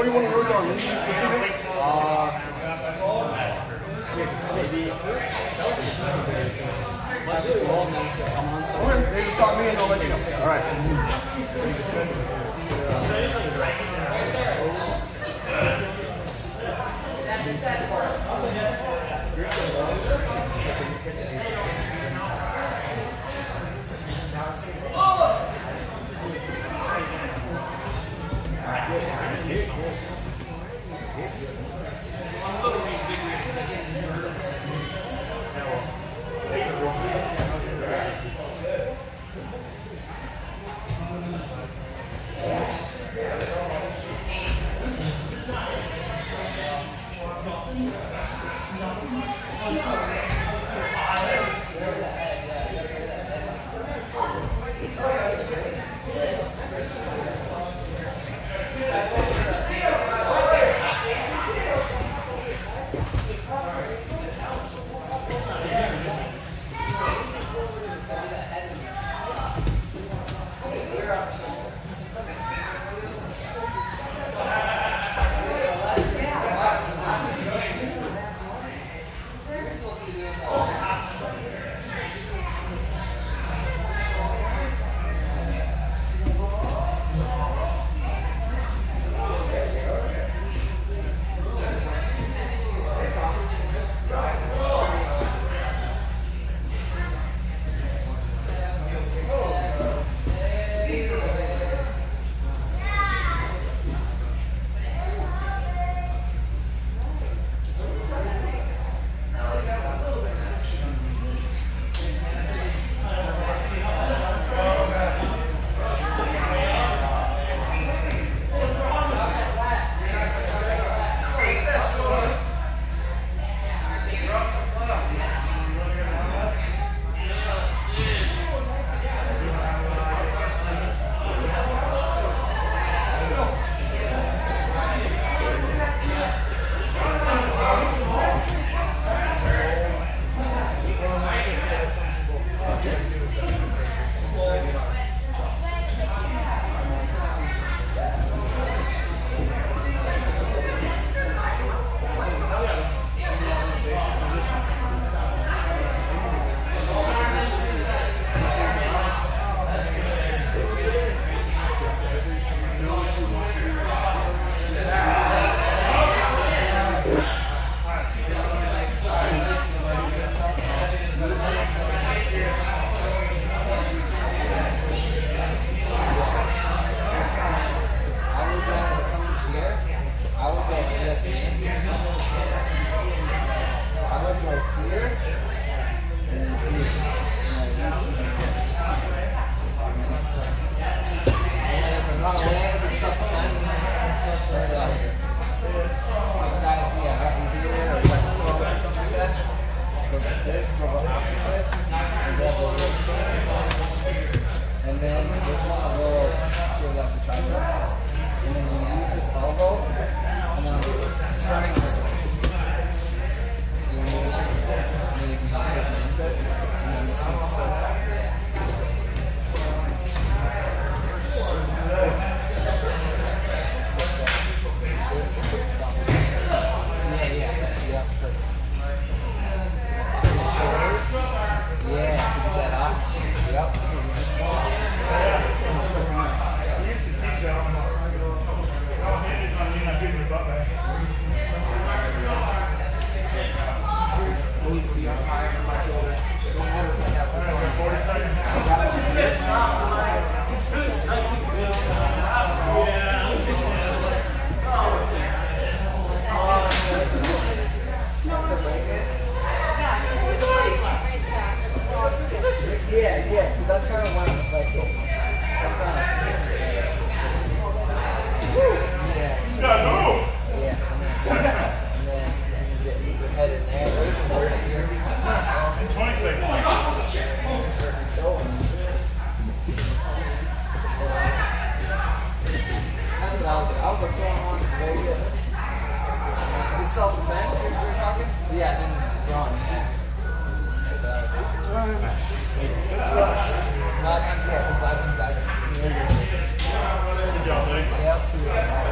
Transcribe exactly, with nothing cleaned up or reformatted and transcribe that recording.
do you want to work on? Anything specific? Uh, maybe. Let's just roll and then come on something. Okay, they just start me and I'll let you know. All right. Yeah, yeah, so that's kind of one of the like it. Yeah. Yeah, and then, and then get your head in there. twenty seconds. That's what I'll do. I'll go throw on very good. Uh, self-defense, we were talking? Yeah, then drawn. Yeah. So, uh, yeah, because I was Good job, buddy. Yep.